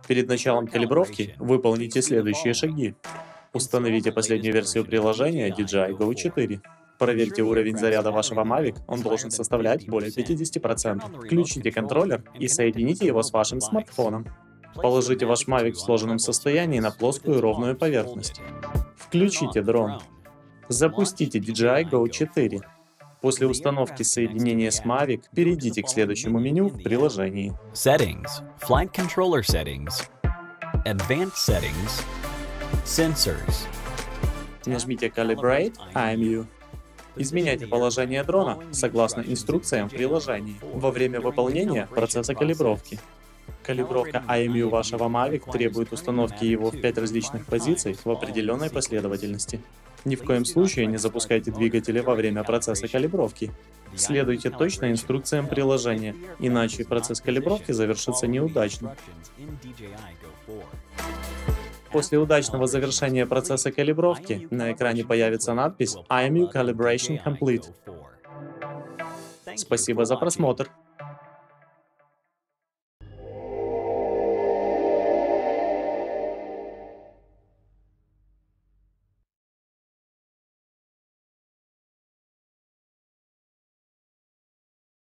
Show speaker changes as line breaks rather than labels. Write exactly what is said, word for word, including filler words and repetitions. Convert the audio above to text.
Перед началом калибровки выполните следующие шаги. Установите последнюю версию приложения ди джей ай Go четыре. Проверьте уровень заряда вашего Mavic, он должен составлять более пятидесяти процентов. Включите контроллер и соедините его с вашим смартфоном. Положите ваш Mavic в сложенном состоянии на плоскую ровную поверхность. Включите дрон. Запустите ди джей ай Go четыре. После установки соединения с Mavic перейдите к следующему меню в приложении.
Settings, Flight Controller Settings, Advanced Settings, Sensors.
Нажмите Calibrate ай эм ю. Изменяйте положение дрона согласно инструкциям в приложении во время выполнения процесса калибровки. Калибровка ай эм ю вашего Mavic требует установки его в пять различных позиций в определенной последовательности. Ни в коем случае не запускайте двигатели во время процесса калибровки. Следуйте точно инструкциям приложения, иначе процесс калибровки завершится неудачно. После удачного завершения процесса калибровки на экране появится надпись ай эм ю Calibration Complete. Спасибо за просмотр.